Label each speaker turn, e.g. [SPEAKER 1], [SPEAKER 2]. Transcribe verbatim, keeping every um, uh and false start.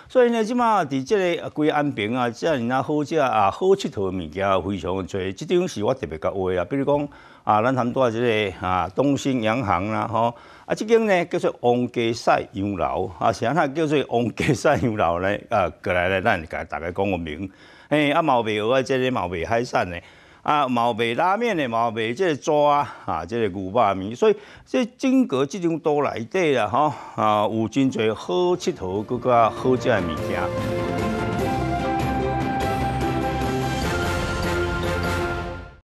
[SPEAKER 1] 所以呢，即马伫即个规安平啊，遮尔啊好食啊，好佚佗物件非常多。即张是我特别甲画啊，比如讲啊，咱含多即个啊东兴洋行啦，吼啊，即间呢叫做王家赛洋楼啊，是安那叫做王家赛洋楼呢？啊，过来咧，咱甲大家讲个名。诶，啊，毛卖蚵啊，即个毛卖海产的。啊，毛卖拉面的，毛卖即个抓啊，即、这个牛肉面，所以这整个即种岛内底啦，吼啊，有真侪好佚佗，佮较好食的物件。